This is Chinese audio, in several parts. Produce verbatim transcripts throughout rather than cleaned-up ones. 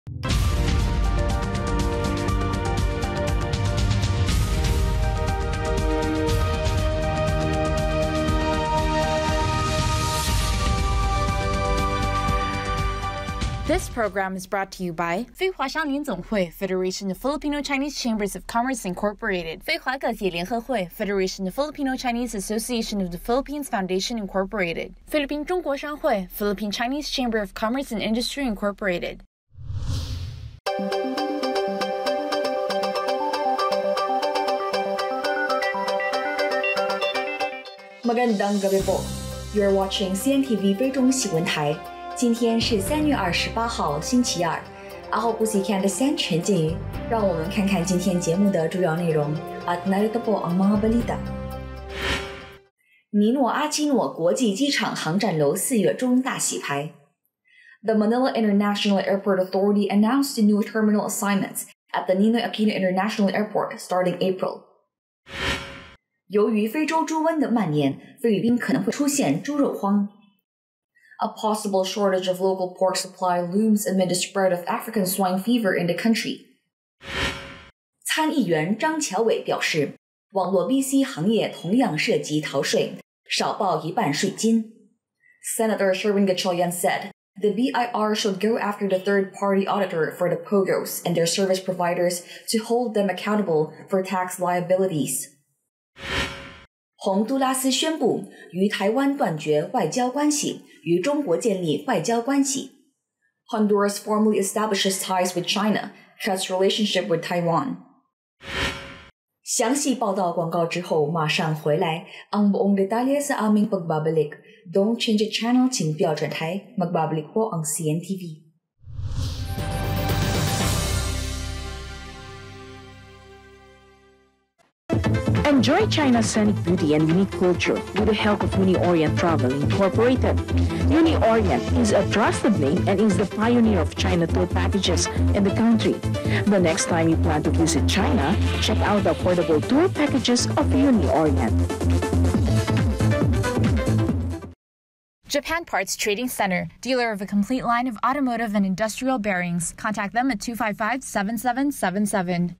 This program is brought to you by 非华商联总会 Federation of Filipino-Chinese Chambers of Commerce Incorporated 非华各界联合会 Federation of Filipino-Chinese Association of the Philippines Foundation Incorporated 菲律宾中国商会 Philippine-Chinese Chamber of Commerce and Industry Incorporated Magandang gabi po. You're watching C N T V 菲中新闻台。今天是三月二十八号，星期二。阿后不喜看的三全境语，让我们看看今天节目的主要内容。At narito po ang mga balita。尼诺阿基诺国际机场航站楼四月中大洗牌。The Manila International Airport Authority announced the new terminal assignments at the Ninoy Aquino International Airport starting April。由于非洲猪瘟的蔓延，菲律宾可能会出现猪肉荒。A possible shortage of local pork supply looms amid the spread of African swine fever in the country. 参议员张乔伟表示，网络 B C 行业同样涉及逃税，少报一半税金。Senator Sherwin Gatchalian said, the B I R should go after the third-party auditor for the P O G Os and their service providers to hold them accountable for tax liabilities. 洪都拉斯宣布与台湾断绝外交关系，与中国建立外交关系。Honduras formally establishes ties with China, cuts relationship with Taiwan. 详细报道广告之后马上回来。Ang buong detalye sa aming pagbabalik. Don't change the channel, 请不要转台。Magbabalik po ang C N T V. Enjoy China's scenic beauty and unique culture with the help of Uni Orient Travel Incorporated. Uni Orient is a trusted name and is the pioneer of China tour packages in the country. The next time you plan to visit China, check out the affordable tour packages of Uni Orient. Japan Parts Trading Center, dealer of a complete line of automotive and industrial bearings. Contact them at two five five, seven seven seven seven.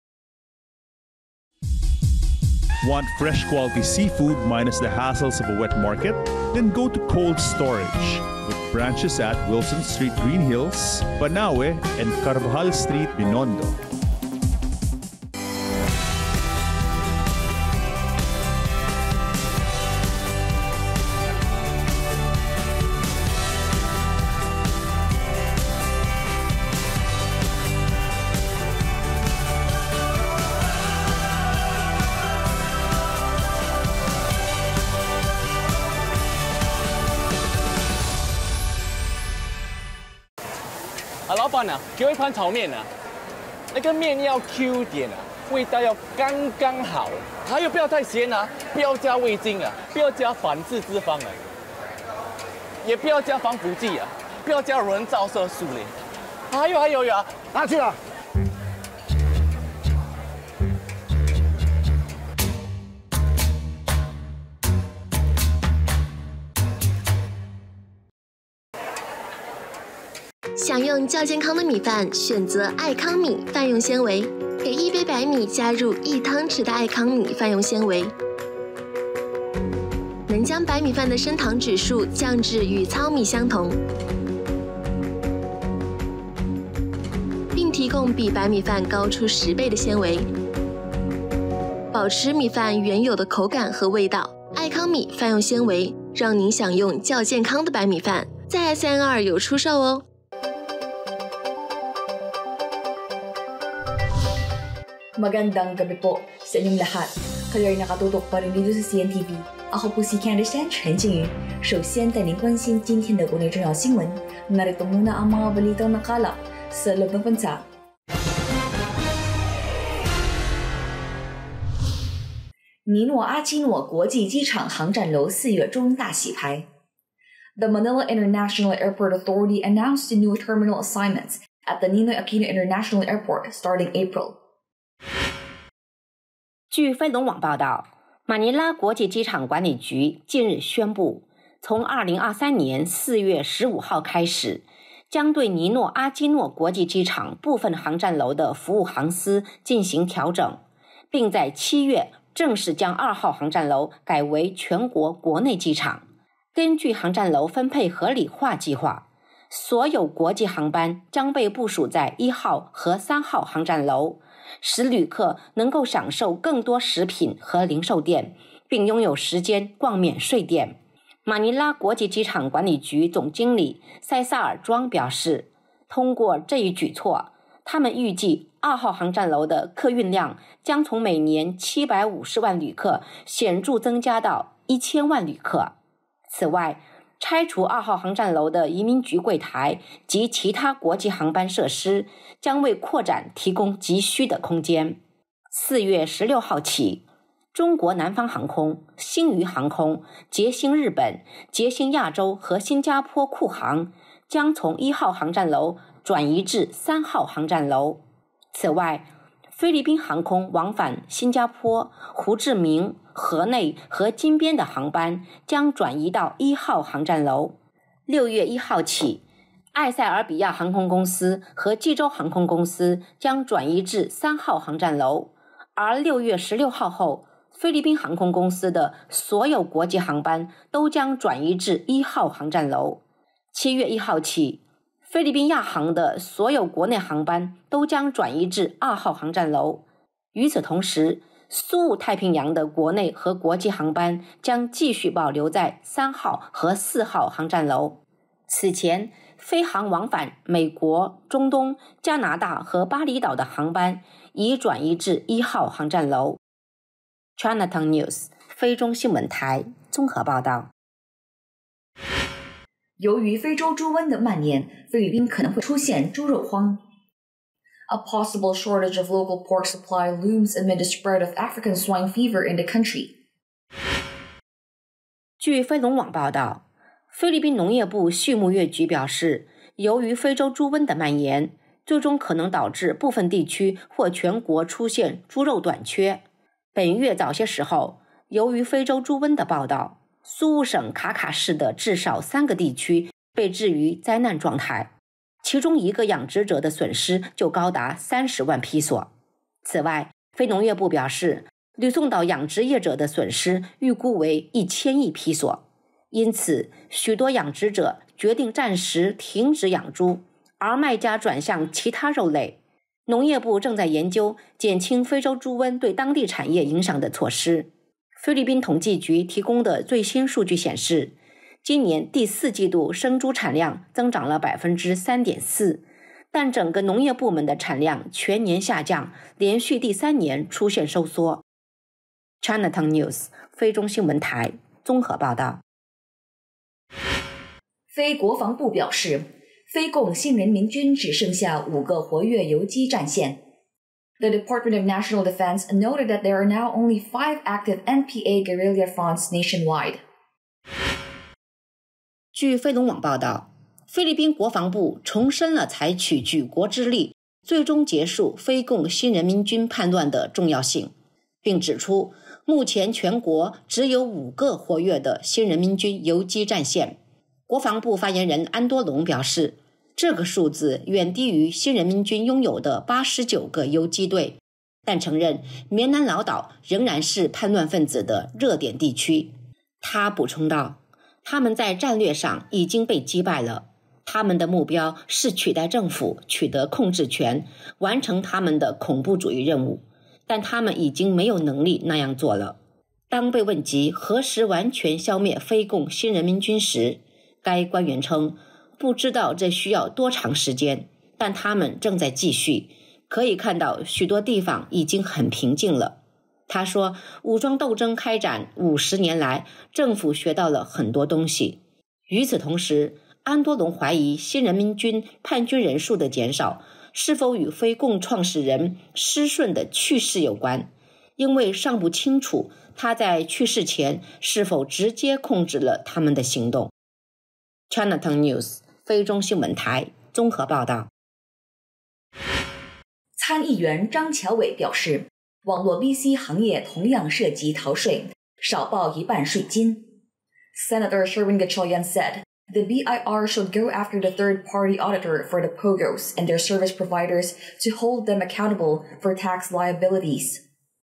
Want fresh quality seafood minus the hassles of a wet market? Then go to Cold Storage with branches at Wilson Street, Green Hills, Banawe, and Carvajal Street, Binondo. 啊，老板啊，给我一盘炒面啊，那个面要 Q 点啊，味道要刚刚好，还有不要太咸啊，不要加味精啊，不要加反式脂肪啊，也不要加防腐剂啊，不要加人造色素嘞，还有还有呀，拿去了。 想用较健康的米饭，选择爱康米饭用纤维。给一杯白米加入一汤匙的爱康米饭用纤维，能将白米饭的升糖指数降至与糙米相同，并提供比白米饭高出十倍的纤维，保持米饭原有的口感和味道。爱康米饭用纤维，让您享用较健康的白米饭，在 S N R 有出售哦。 Magandang gabi po sa inyong lahat. Kayo'y nakatutok pa rin dito sa C N T V. Ako po si Candice Chen Jingyu. 首先带您关心今天的国内重要新闻。Narito muna ang mga balitang nakalap sa loob ng bansa. 尼诺阿基诺国际机场航站楼四月中大洗牌。The Manila International Airport Authority announced the new terminal assignments at the Ninoy Aquino International Airport starting April. 据飞龙网报道，马尼拉国际机场管理局近日宣布，从二零二三年四月十五号开始， 将对尼诺阿基诺国际机场部分航站楼的服务航司进行调整，并在七月正式将二号航站楼改为全国国内机场。根据航站楼分配合理化计划，所有国际航班将被部署在一号和三号航站楼，使旅客能够享受更多食品和零售店，并拥有时间逛免税店。马尼拉国际机场管理局总经理塞萨尔庄表示，通过这一举措，他们预计二号航站楼的客运量将从每年七百五十万旅客显著增加到一千万旅客。此外，拆除二号航站楼的移民局柜台及其他国际航班设施将为扩展提供急需的空间。四月十六号起，中国南方航空、星宇航空、捷星日本、捷星亚洲和新加坡库航将从一号航站楼转移至三号航站楼。此外，菲律宾航空往返新加坡、胡志明、河内和金边的航班将转移到一号航站楼。六月一号起，埃塞俄比亚航空公司和济州航空公司将转移至三号航站楼，而六月十六号后，菲律宾航空公司的所有国际航班都将转移至一号航站楼。七月一号起，菲律宾亚航的所有国内航班都将转移至二号航站楼。与此同时，苏务太平洋的国内和国际航班将继续保留在三号和四号航站楼。此前，飞航往返美国、中东、加拿大和巴厘岛的航班已转移至一号航站楼。Chinatown News 非中新闻台综合报道。 由于非洲猪瘟的蔓延，菲律宾可能会出现猪肉荒。A possible shortage of local pork supply looms amid the spread of African swine fever in the country. 据飞龙网报道，菲律宾农业部畜牧业局表示，由于非洲猪瘟的蔓延，最终可能导致部分地区或全国出现猪肉短缺。本月早些时候，由于非洲猪瘟的报道，苏务省卡卡市的至少三个地区被置于灾难状态，其中一个养殖者的损失就高达三十万披索。此外，非农业部表示，吕宋岛养殖业者的损失预估为一千亿披索，因此许多养殖者决定暂时停止养猪，而卖家转向其他肉类。农业部正在研究减轻非洲猪瘟对当地产业影响的措施。菲律宾统计局提供的最新数据显示，今年第四季度生猪产量增长了 百分之三点四， 但整个农业部门的产量全年下降，连续第三年出现收缩。Chinatown News 非中新闻台综合报道。 非国防部表示，非共新人民军只剩下五个活跃游击战线。The Department of National Defense noted that there are now only five active N P A guerrilla fronts nationwide. 据飞龙网报道，菲律宾国防部重申了采取举国之力最终结束非共新人民军叛乱的重要性，并指出目前全国只有五个活跃的新人民军游击战线。国防部发言人安多龙表示，这个数字远低于新人民军拥有的八十九个游击队，但承认棉南老岛仍然是叛乱分子的热点地区。他补充道，他们在战略上已经被击败了，他们的目标是取代政府，取得控制权，完成他们的恐怖主义任务，但他们已经没有能力那样做了。当被问及何时完全消灭非共新人民军时，该官员称不知道这需要多长时间，但他们正在继续，可以看到许多地方已经很平静了。他说，武装斗争开展五十年来，政府学到了很多东西。与此同时，安多龙怀疑新人民军叛军人数的减少是否与非共创始人施顺的去世有关，因为尚不清楚他在去世前是否直接控制了他们的行动。Chinatown News 非中新闻台综合报道。 参议员张乔伟表示，网络 V C 行业同样涉及逃税，少报一半税金。Senator Sherwin Gatchalian said The B I R should go after the third-party auditor for the P O G Os and their service providers to hold them accountable for tax liabilities.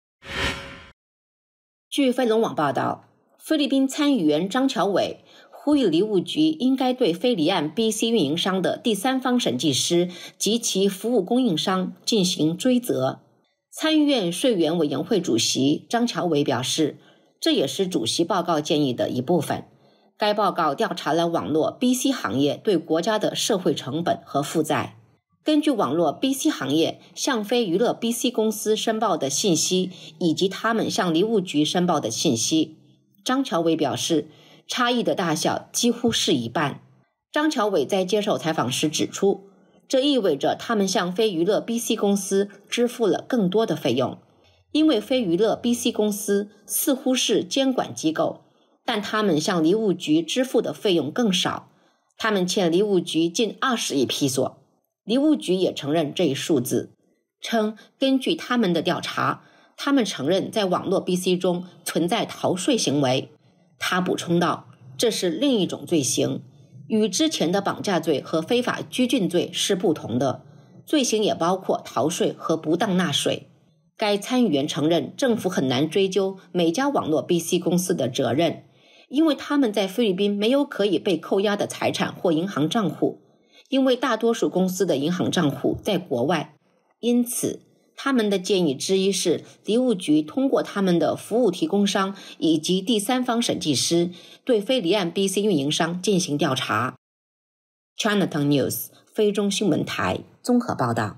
据飞龙网报道，菲律宾参议员张乔伟呼吁离务局应该对非离岸 B C 运营商的第三方审计师及其服务供应商进行追责。参议院税源委员会主席张乔伟表示，这也是主席报告建议的一部分。该报告调查了网络 B C 行业对国家的社会成本和负债。根据网络 B C 行业向非娱乐 B C 公司申报的信息以及他们向离务局申报的信息，张乔伟表示，差异的大小几乎是一半。张乔伟在接受采访时指出，这意味着他们向非娱乐 B C 公司支付了更多的费用，因为非娱乐 B C 公司似乎是监管机构，但他们向离务局支付的费用更少，他们欠离务局近二十亿披索。离务局也承认这一数字，称根据他们的调查，他们承认在网络 B C 中存在逃税行为。他补充道，这是另一种罪行，与之前的绑架罪和非法拘禁罪是不同的，罪行也包括逃税和不当纳税。该参议员承认政府很难追究每家网络 B C 公司的责任，因为他们在菲律宾没有可以被扣押的财产或银行账户，因为大多数公司的银行账户在国外。因此他们的建议之一是离务局通过他们的服务提供商以及第三方审计师对非离岸 B C 运营商进行调查。 Chinatown News 非中新闻台综合报道。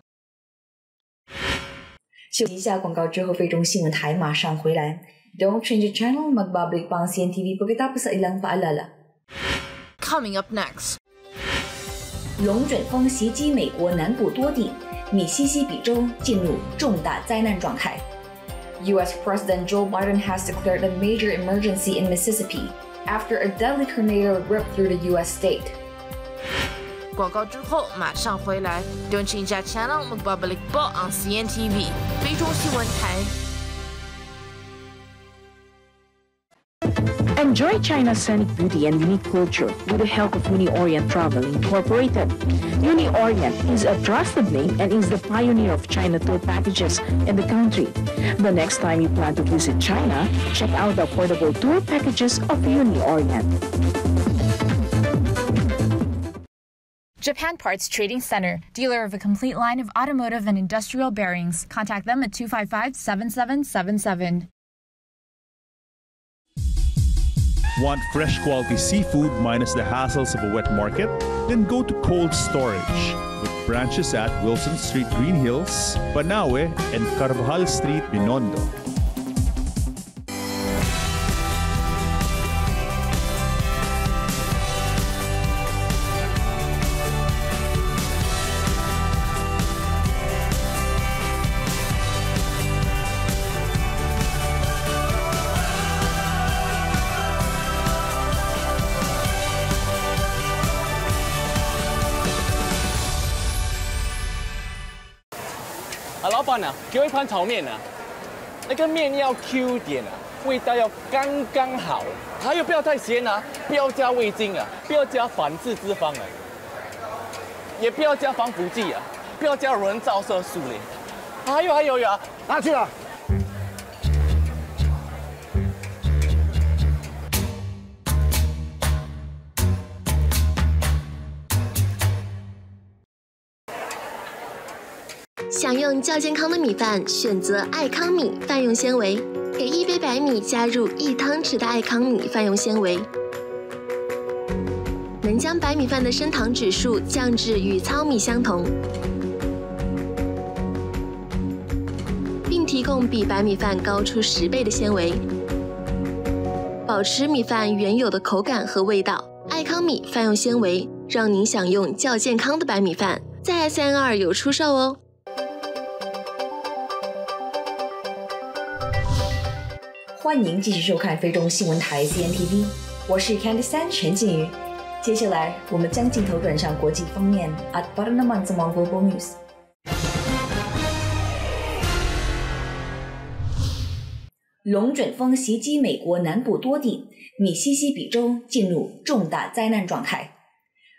休息一下广告之后，非中新闻台马上回来。Don't change the channel, magbabalik pa ang C N T V pagkatapos sa ilang paalala. Coming up next. 龙卷风袭击美国南部多地，密西西比州进入重大灾难状态。U S President Joe Biden has declared a major emergency in Mississippi after a deadly tornado ripped through the U S state. 广告之后马上回来。Don't change that channel, magbabalik po ang C N T V 非中新闻台。 Enjoy China's scenic beauty and unique culture with the help of Uni Orient Travel Incorporated. Uni Orient is a trusted name and is the pioneer of China tour packages in the country. The next time you plan to visit China, check out the affordable tour packages of Uni Orient. Japan Parts Trading Center, dealer of a complete line of automotive and industrial bearings. Contact them at two five five, seven seven seven seven. Want fresh quality seafood minus the hassles of a wet market? Then go to cold storage with branches at Wilson Street, Green Hills, Banawe, and Carvajal Street, Binondo. 啊，老板啊，给我一盘炒面啊，那个面要 Q 点啊，味道要刚刚好，还有不要太咸啊，不要加味精啊，不要加反式脂肪啊，也不要加防腐剂啊，不要加人造色素嘞。还有还有有啊，拿去了。 享用较健康的米饭，选择爱康米饭用纤维。给一杯白米加入一汤匙的爱康米饭用纤维，能将白米饭的升糖指数降至与糙米相同，并提供比白米饭高出十倍的纤维，保持米饭原有的口感和味道。爱康米饭用纤维，让您享用较健康的白米饭，在 S N R 有出售哦。 欢迎继续收看非中新闻台 C N T V， 我是 Candice 陈静瑜。接下来我们将镜头转向国际方面 at para naman sa mga global news。龙卷风袭击美国南部多地，密西西比州进入重大灾难状态。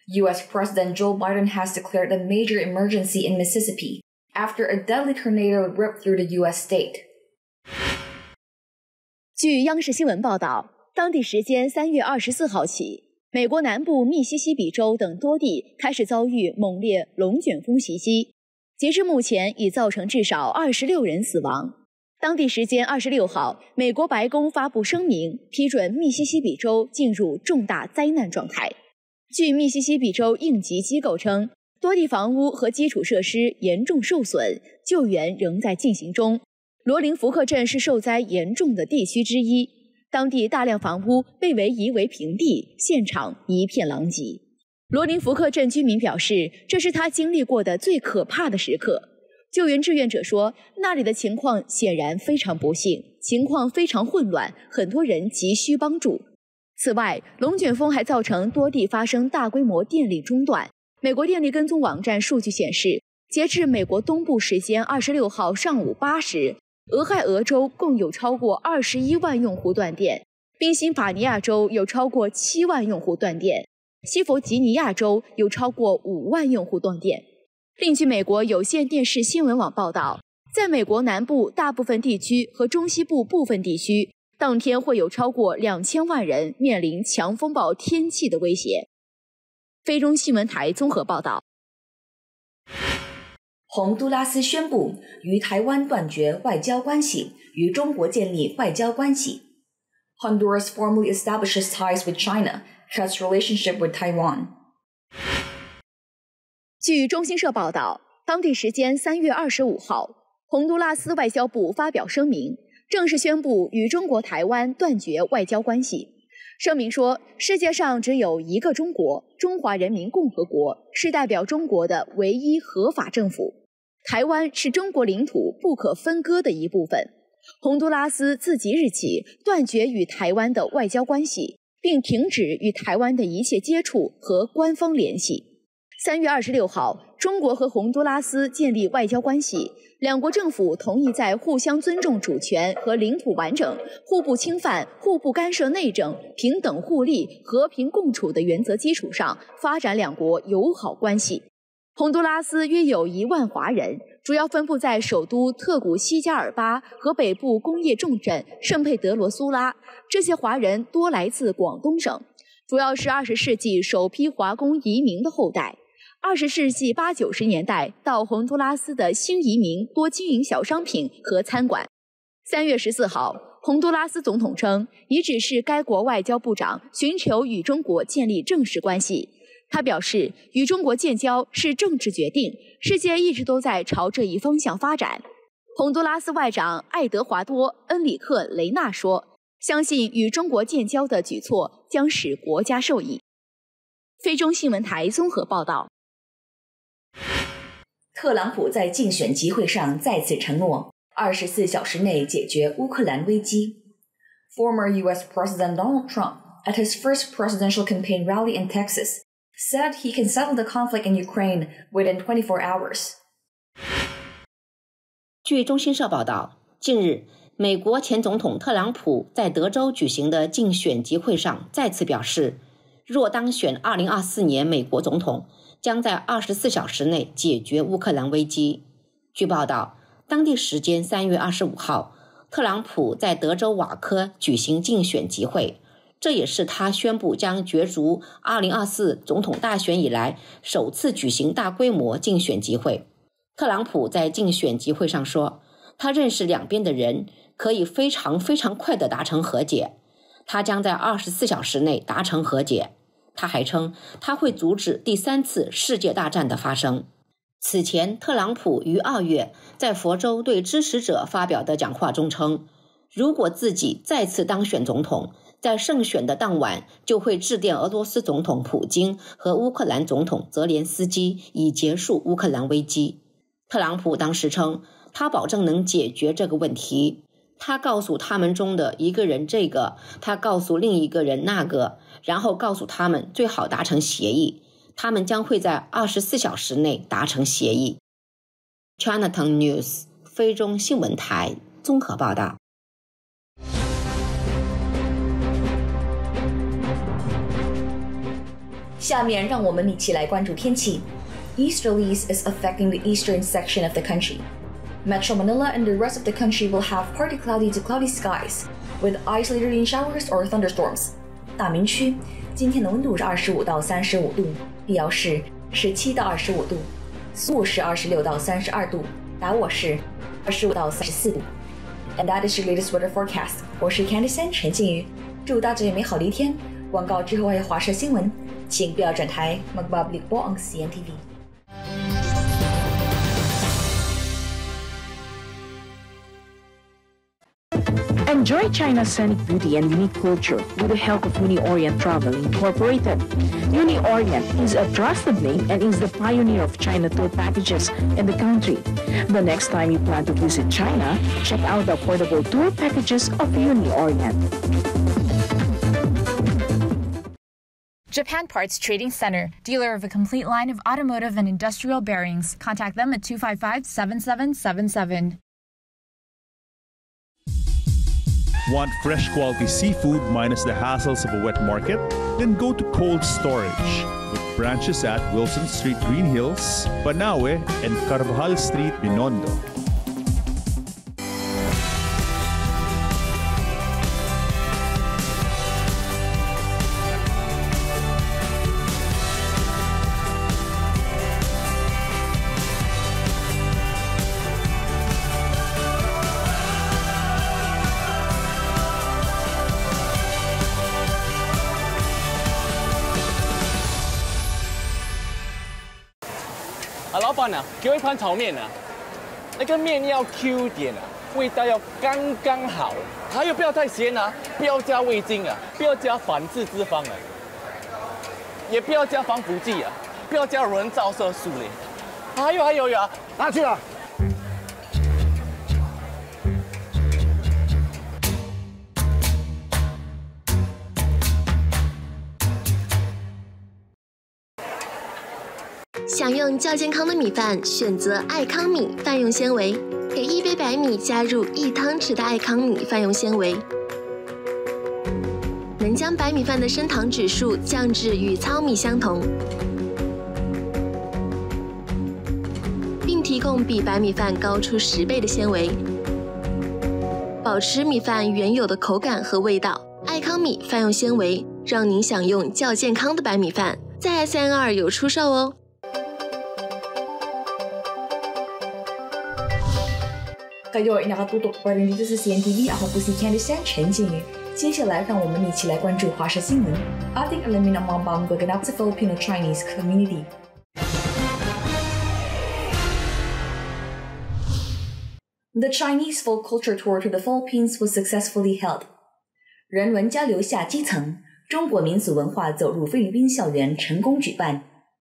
U S President Joe Biden has declared a major emergency in Mississippi after a deadly tornado ripped through the U S state. 据央视新闻报道，当地时间三月二十四号起，美国南部密西西比州等多地开始遭遇猛烈龙卷风袭击，截至目前已造成至少二十六人死亡。当地时间二十六号，美国白宫发布声明，批准密西西比州进入重大灾难状态。据密西西比州应急机构称，多地房屋和基础设施严重受损，救援仍在进行中。罗林福克镇是受灾严重的地区之一，当地大量房屋被围夷为平地，现场一片狼藉。罗林福克镇居民表示，这是他经历过的最可怕的时刻。救援志愿者说，那里的情况显然非常不幸，情况非常混乱，很多人急需帮助。此外，龙卷风还造成多地发生大规模电力中断。美国电力跟踪网站数据显示，截至美国东部时间二十六号上午八时，俄亥俄州共有超过二十一万用户断电，宾夕法尼亚州有超过七万用户断电，西弗吉尼亚州有超过五万用户断电。另据美国有线电视新闻网报道，在美国南部大部分地区和中西部部分地区，当天会有超过两千万人面临强风暴天气的威胁。非中新闻台综合报道。 洪都拉斯宣布与台湾断绝外交关系，与中国建立外交关系。Honduras formally establishes ties with China, cuts relationship with Taiwan. 据中新社报道，当地时间三月二十五号，洪都拉斯外交部发表声明，正式宣布与中国台湾断绝外交关系。声明说，世界上只有一个中国，中华人民共和国是代表中国的唯一合法政府。台湾是中国领土不可分割的一部分。洪都拉斯自即日起断绝与台湾的外交关系，并停止与台湾的一切接触和官方联系。三月二十六号，中国和洪都拉斯建立外交关系，两国政府同意在互相尊重主权和领土完整、互不侵犯、互不干涉内政、平等互利、和平共处的原则基础上发展两国友好关系。洪都拉斯约有一万华人，主要分布在首都特古西加尔巴和北部工业重镇圣佩德罗苏拉。这些华人多来自广东省，主要是二十世纪首批华工移民的后代。二十世纪八九十年代到洪都拉斯的新移民多经营小商品和餐馆。三月十四号，洪都拉斯总统称，已指示该国外交部长寻求与中国建立正式关系。他表示，与中国建交是政治决定，世界一直都在朝这一方向发展。洪都拉斯外长爱德华多·恩里克·雷纳说，相信与中国建交的举措将使国家受益。非中新闻台综合报道。 特朗普在竞选集会上再次承诺，二十四小时内解决乌克兰危机。Former U S President Donald Trump, at his first presidential campaign rally in Texas, said he can settle the conflict in Ukraine within twenty-four hours. 据中新社报道，近日，美国前总统特朗普在德州举行的竞选集会上再次表示，若当选二零二四年美国总统，将在二十四小时内解决乌克兰危机。据报道，当地时间三月二十五号，特朗普在德州瓦科举行竞选集会，这也是他宣布将角逐二零二四总统大选以来首次举行大规模竞选集会。特朗普在竞选集会上说，他认识两边的人，可以非常非常快地达成和解，他将在二十四小时内达成和解。他还称，他会阻止第三次世界大战的发生。此前，特朗普于二月在佛州对支持者发表的讲话中称，如果自己再次当选总统，在胜选的当晚就会致电俄罗斯总统普京和乌克兰总统泽连斯基，以结束乌克兰危机。特朗普当时称，他保证能解决这个问题。他告诉他们中的一个人这个，他告诉另一个人那个，然后告诉他们最好达成协议。他们将会在二十四小时内达成协议。Chinatown News 非中新闻台综合报道。 下面让我们一起来关注天气。Easterlies is affecting the eastern section of the country. Metro Manila and the rest of the country will have partly cloudy to cloudy skies, with isolated rain showers or thunderstorms. 大明区今天的温度是二十五到三十五度，碧瑶市十七到二十五度，苏武是二十六到三十二度，达沃市二十五到三十四度。And that is your latest weather forecast. 我是 Candice 陈静瑜，祝大家有美好的一天。广告之后还有华社新闻，请不要转台。Magbabalik po ang C N T V。 Enjoy China's scenic beauty and unique culture with the help of Uni Orient Travel Incorporated. Uni Orient is a trusted name and is the pioneer of China tour packages in the country. The next time you plan to visit China, check out the affordable tour packages of Uni Orient. Japan Parts Trading Center, dealer of a complete line of automotive and industrial bearings. Contact them at two five five, seven seven seven seven. Want fresh quality seafood minus the hassles of a wet market? Then go to cold storage with branches at Wilson Street, Green Hills, Banawe, and Carvajal Street, Binondo. 啊，老板啊，给我一盘炒面啊，那个面要 Q 点啊，味道要刚刚好，还有不要太咸啊，不要加味精啊，不要加反式脂肪啊，也不要加防腐剂啊，不要加人造色素嘞，还有还有呀，拿去了。 想用较健康的米饭，选择爱康米饭用纤维，给一杯白米加入一汤匙的爱康米饭用纤维，能将白米饭的升糖指数降至与糙米相同，并提供比白米饭高出十倍的纤维，保持米饭原有的口感和味道。爱康米饭用纤维，让您享用较健康的白米饭，在 S N R 有出售哦。 Kayo ay nakatutok pa rin dito sa C N T V. Ako po si Candice 陈静瑜。接下来，让我们一起来关注华社新闻。Ating alamin ang mga bagong gaganap sa Filipino-Chinese community. The Chinese folk culture tour to the Philippines was successfully held. 人文交流下基层，中国民俗文化走入菲律宾校园成功举办。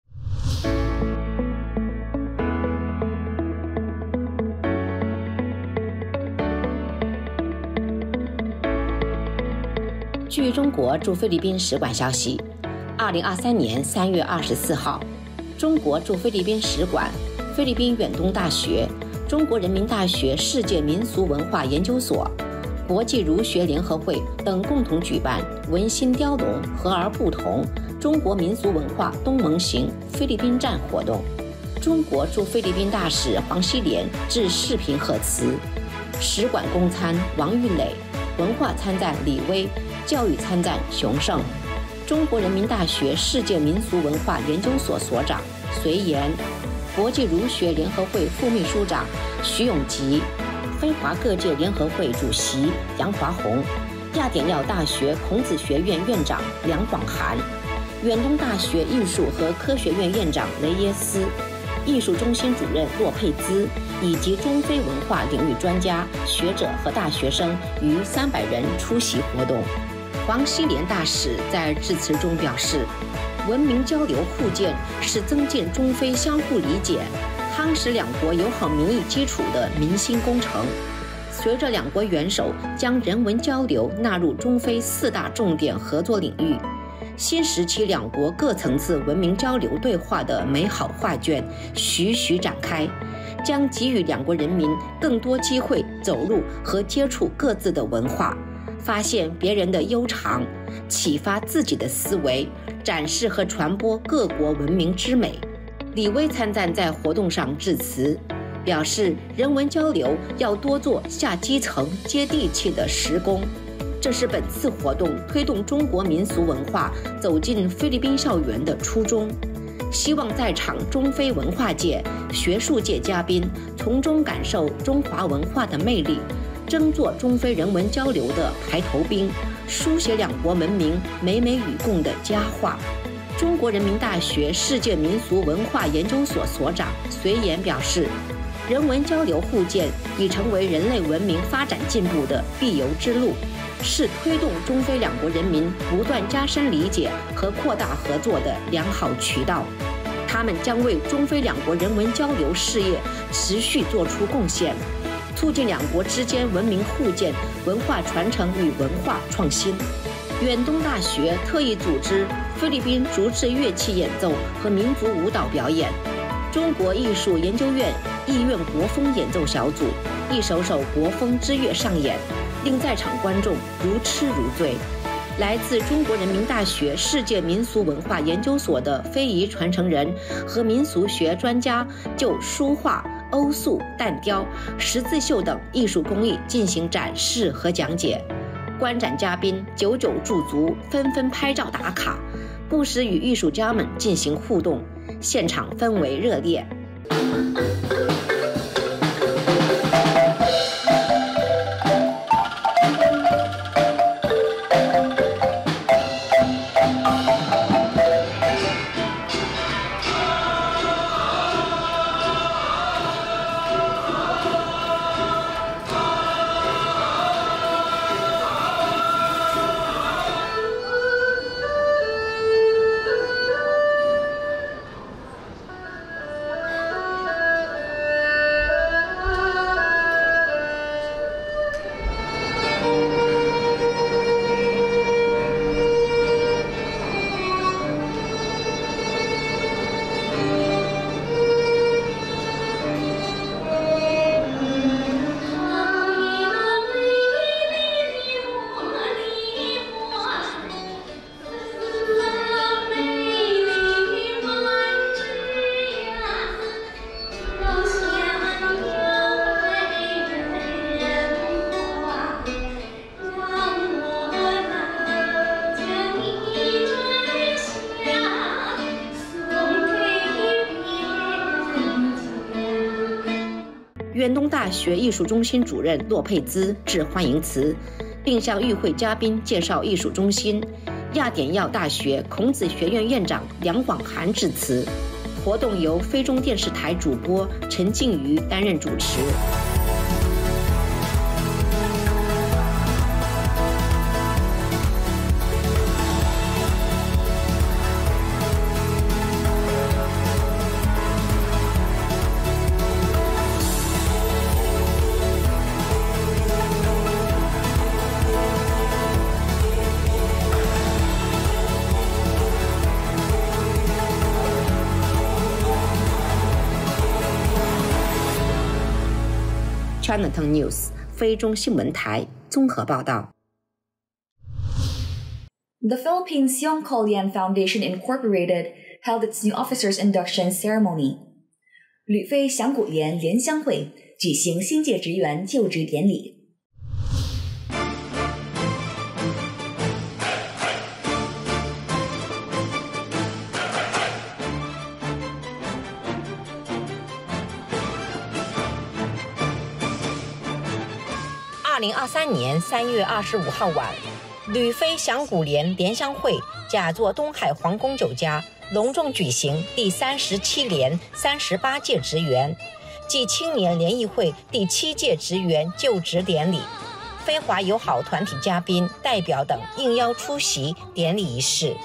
据中国驻菲律宾使馆消息，二零二三年三月二十四号，中国驻菲律宾使馆、菲律宾远东大学、中国人民大学世界民俗文化研究所、国际儒学联合会等共同举办“文心雕龙，和而不同”中国民俗文化东盟行菲律宾站活动。中国驻菲律宾大使黄希濂致视频贺词，使馆公参王玉磊，文化参赞李威，教育参赞熊胜，中国人民大学世界民俗文化研究所所长隋岩，国际儒学联合会副秘书长徐永吉，非华各界联合会主席杨华红，亚典廖大学孔子学院院长梁广涵，远东大学艺术和科学院院长雷耶斯，艺术中心主任骆佩兹，以及中非文化领域专家、学者和大学生逾三百人出席活动。黄希濂大使在致辞中表示，文明交流互鉴是增进中非相互理解、夯实两国友好民意基础的民心工程。随着两国元首将人文交流纳入中非四大重点合作领域，新时期两国各层次文明交流对话的美好画卷徐徐展开，将给予两国人民更多机会走入和接触各自的文化，发现别人的悠长，启发自己的思维， 展示和传播各国文明之美。李威参赞在活动上致辞，表示人文交流要多做下基层接地气的实工，这是本次活动推动中国民俗文化走进菲律宾校园的初衷。希望在场中非文化界、学术界嘉宾从中感受中华文化的魅力，争做中非人文交流的排头兵，书写两国文明美美与共的佳话。中国人民大学世界民俗文化研究所所长隋岩表示，人文交流互鉴已成为人类文明发展进步的必由之路，是推动中非两国人民不断加深理解和扩大合作的良好渠道。他们将为中非两国人文交流事业持续做出贡献，促进两国之间文明互鉴、文化传承与文化创新。远东大学特意组织菲律宾竹制乐器演奏和民族舞蹈表演，中国艺术研究院艺院国风演奏小组一首首国风之乐上演，令在场观众如痴如醉。来自中国人民大学世界民俗文化研究所的非遗传承人和民俗学专家就书画、欧塑、蛋雕、十字绣等艺术工艺进行展示和讲解。观展嘉宾久久驻足，纷纷拍照打卡，不时与艺术家们进行互动，现场氛围热烈。远东大学艺术中心主任骆佩兹致欢迎词，并向与会嘉宾介绍艺术中心。亚典药大学孔子学院院长梁广涵致辞。活动由非中电视台主播陈静瑜担任主持。Chinatown News 非中新闻台综合报道。 The Philippines Young Kolian Foundation Incorporated held its new officers induction ceremony. 旅菲响鼓联联乡会举行新届职员就职典礼。 二零二三年三月二十五号晚，旅菲响鼓联联乡会假作东海皇宫酒家，隆重举行第三十七联三十八届职员暨青年联谊会第七届职员就职典礼。非华友好团体嘉宾、代表等应邀出席典礼仪式。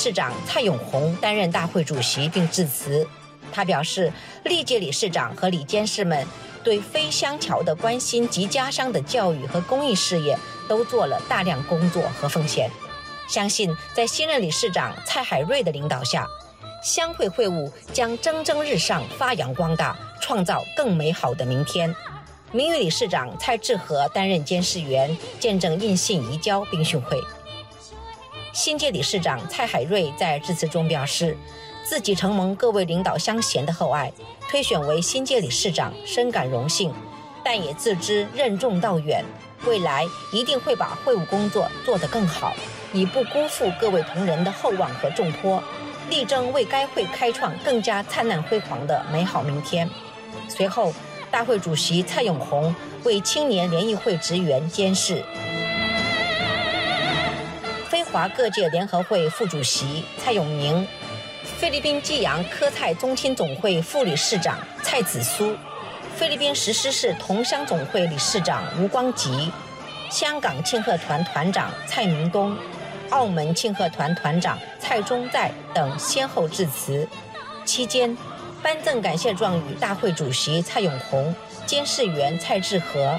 事长蔡永红担任大会主席并致辞。他表示，历届理事长和理监事们对非乡侨的关心及家乡的教育和公益事业都做了大量工作和奉献。相信在新任理事长蔡海瑞的领导下，乡会会务将蒸蒸日上，发扬光大，创造更美好的明天。名誉理事长蔡志和担任监事员，见证印信移交并训会。新届理事长蔡海瑞在致辞中表示，自己承蒙各位领导相贤的厚爱，推选为新届理事长，深感荣幸，但也自知任重道远，未来一定会把会务工作做得更好，以不辜负各位同仁的厚望和重托，力争为该会开创更加灿烂辉煌的美好明天。随后，大会主席蔡永红为青年联谊会职员监事。非华各界联合会副主席蔡永明，菲律宾济阳科蔡宗亲总会副理事长蔡子苏，菲律宾石狮市同乡总会理事长吴光吉，香港庆贺团团长蔡明东，澳门庆贺团团长蔡忠在等先后致辞。期间，颁赠感谢状与大会主席蔡永红、监事员蔡志和。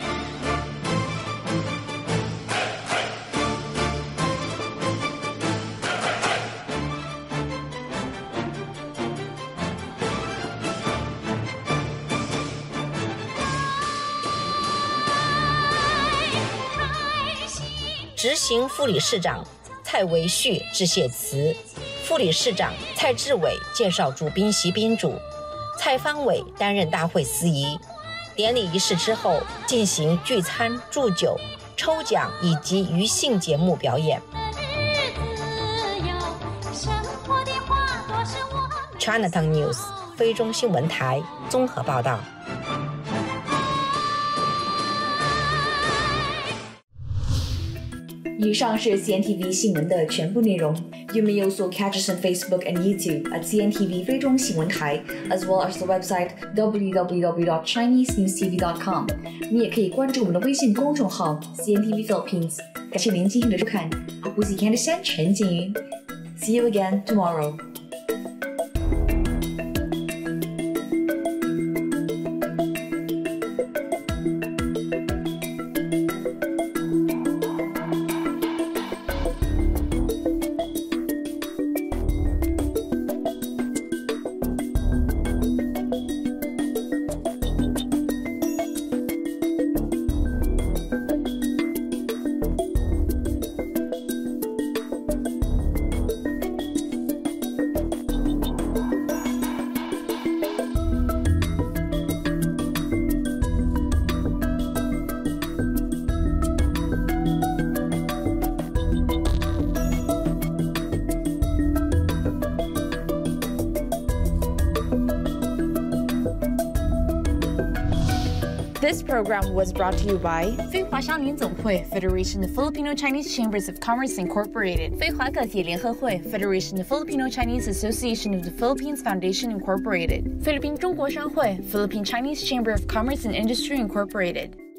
执行副理事长蔡维旭致谢词，副理事长蔡志伟介绍主宾席宾主，蔡方伟担任大会司仪。典礼仪式之后，进行聚餐、祝酒、抽奖以及余兴节目表演。Chinatown News 非中新闻台综合报道。 以上是 C N T V 新闻的全部内容。You may also catch us on Facebook and YouTube at C N T V 菲中新闻台 as well as the website w w w dot chinese news t v dot com。你也可以关注我们的微信公众号 C N T V Philippines。感谢您今天的收看，我是 Candice 陈景云。See you again tomorrow. This program was brought to you by 非华商联总会 Federation of Filipino-Chinese Chambers of Commerce Incorporated 非华个体联合会 Federation of Filipino-Chinese Association of the Philippines Foundation Incorporated 菲律宾中国商会 Philippine-Chinese Chamber of Commerce and Industry Incorporated